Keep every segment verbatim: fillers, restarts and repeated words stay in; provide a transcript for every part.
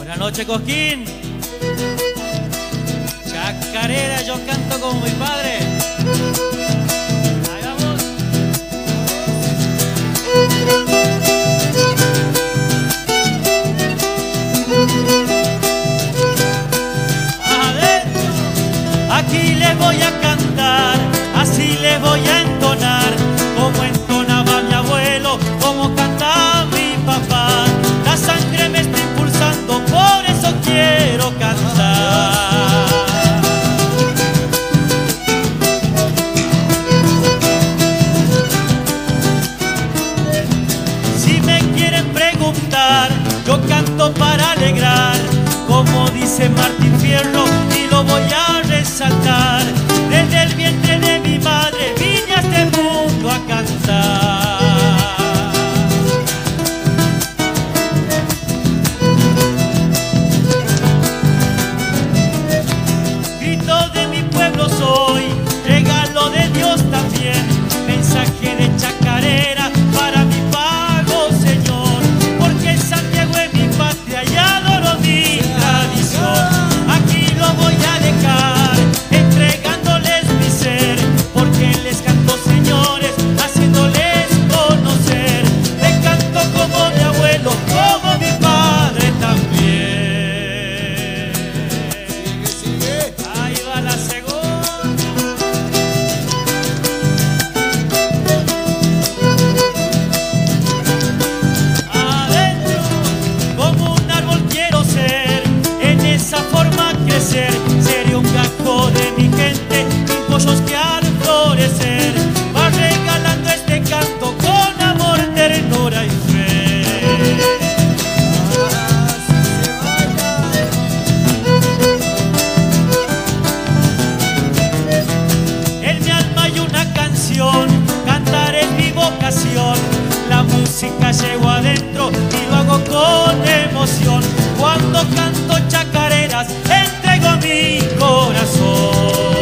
Buenas noches, Cosquín. Chacarera, yo canto como mi padre. Ahí vamos. Adentro. Aquí les voy a cantar, así les voy a entonar, como entonaba mi abuelo, como cantaba mi papá. La sangre me está impulsando, por eso quiero cantar. Si me quieren preguntar, yo canto para alegrar, como dice Martín Fierro, y lo voy a resaltar. Desde el vientre de mi madre vine a este mundo a cantar. Grito de mi pueblo soy, regalo de Dios también, mensaje de chacarera para mi pago, Señor, porque Santiago es mi patria y adoro mi tradición. Aquí lo voy a dejar, entregándoles mi ser, porque les canto, señores, haciéndoles conocer. Les canto como mi abuelo, como mi padre también. Sigue, sigue. Ahí va la segunda. Adentro, como un árbol quiero ser, en esa forma crecer. Seré un gajo de mi gente, mis pollos que al florecer va regalando este canto con amor, ternura y fe. Así se baila. En mi alma hay una canción, cantar es mi vocación. La música llevo adentro y lo hago con emoción. Cuando canto chacareras, entrego mi corazón.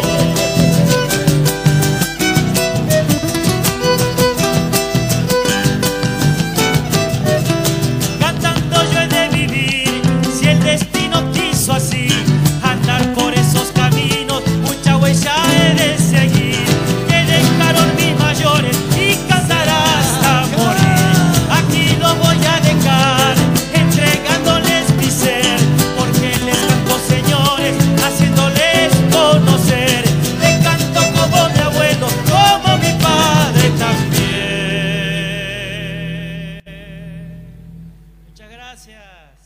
Cantando yo he de vivir, si el destino quiso así, andar por esos caminos, mucha huella he de seguir, que dejaron mis mayores y cantar hasta morir. Aquí lo voy a dejar, entregándoles mi ser, porque les canto, señores, haciéndoles conocer. Les canto como mi abuelo, como mi padre también. Muchas gracias.